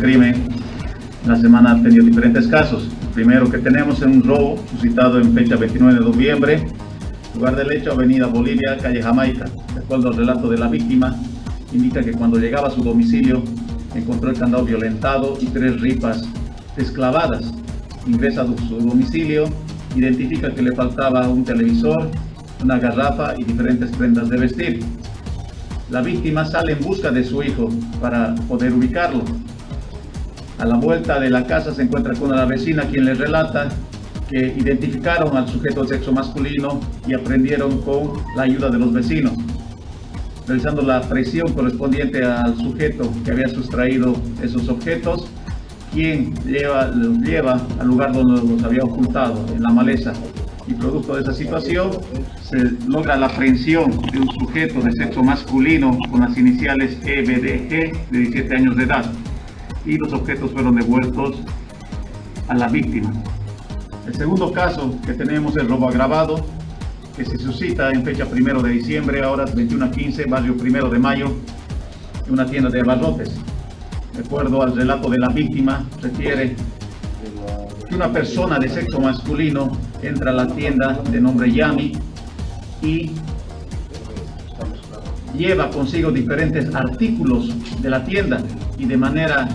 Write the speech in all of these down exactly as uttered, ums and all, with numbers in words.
crimen. La semana ha tenido diferentes casos. El primero que tenemos es un robo suscitado en fecha veintinueve de noviembre. Lugar del hecho, Avenida Bolivia, calle Jamaica. De acuerdo al relato de la víctima, indica que cuando llegaba a su domicilio encontró el candado violentado y tres ripas desclavadas. Ingresa a su domicilio, identifica que le faltaba un televisor, una garrafa y diferentes prendas de vestir. La víctima sale en busca de su hijo para poder ubicarlo. A la vuelta de la casa se encuentra con una vecina quien le relata que identificaron al sujeto de sexo masculino y aprendieron con la ayuda de los vecinos. Realizando la presión correspondiente al sujeto que había sustraído esos objetos, quien lleva, los lleva al lugar donde los había ocultado, en la maleza. Y producto de esa situación se logra la aprehensión de un sujeto de sexo masculino con las iniciales E B D G de diecisiete años de edad, y los objetos fueron devueltos a la víctima. El segundo caso que tenemos es el robo agravado, que se suscita en fecha primero de diciembre a horas veintiuna quince, barrio primero de mayo, en una tienda de abarrotes. De acuerdo al relato de la víctima, refiere que una persona de sexo masculino entra a la tienda de nombre Yami y lleva consigo diferentes artículos de la tienda y de manera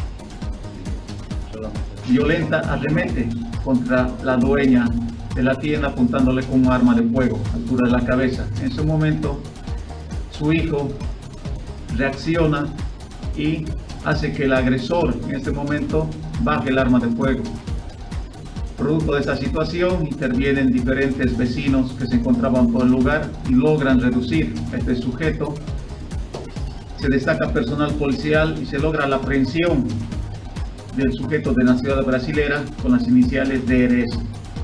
violenta arremete contra la dueña de la tienda apuntándole con un arma de fuego a altura de la cabeza. En ese momento su hijo reacciona y hace que el agresor en este momento baje el arma de fuego. Producto de esta situación intervienen diferentes vecinos que se encontraban por el lugar y logran reducir a este sujeto. Se destaca personal policial y se logra la aprehensión del sujeto de nacionalidad brasilera con las iniciales D R S.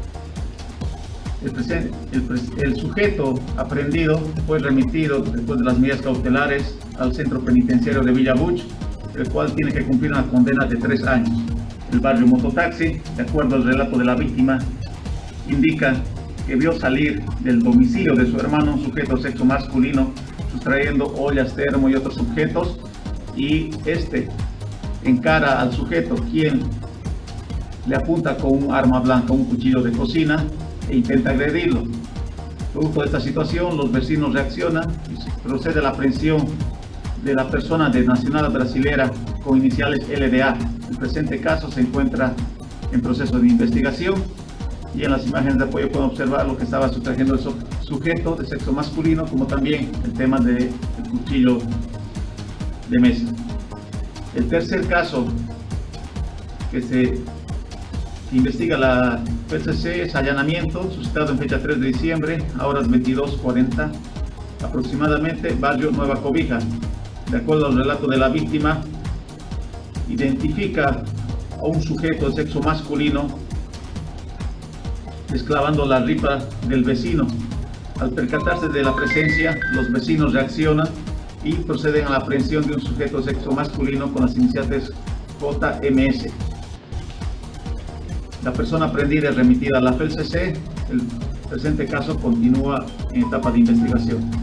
El, presente, el, el sujeto aprehendido fue remitido después de las medidas cautelares al centro penitenciario de Villa Buch, el cual tiene que cumplir una condena de tres años. El barrio Mototaxi, de acuerdo al relato de la víctima, indica que vio salir del domicilio de su hermano un sujeto de sexo masculino sustrayendo ollas, termo y otros objetos, y este encara al sujeto, quien le apunta con un arma blanca, un cuchillo de cocina, e intenta agredirlo. Producto de esta situación, los vecinos reaccionan y procede a la aprehensión de la persona de nacionalidad brasilera con iniciales L D A. El presente caso se encuentra en proceso de investigación y en las imágenes de apoyo pueden observar lo que estaba sustrayendo el sujeto de sexo masculino, como también el tema del cuchillo de mesa. El tercer caso que se investiga la P C C es allanamiento suscitado en fecha tres de diciembre a horas veintidós cuarenta aproximadamente, barrio Nueva Cobija. De acuerdo al relato de la víctima, identifica a un sujeto de sexo masculino desclavando la ripa del vecino. Al percatarse de la presencia, los vecinos reaccionan y proceden a la aprehensión de un sujeto de sexo masculino con las iniciales J M S. La persona aprehendida es remitida a la P C C. El presente caso continúa en etapa de investigación.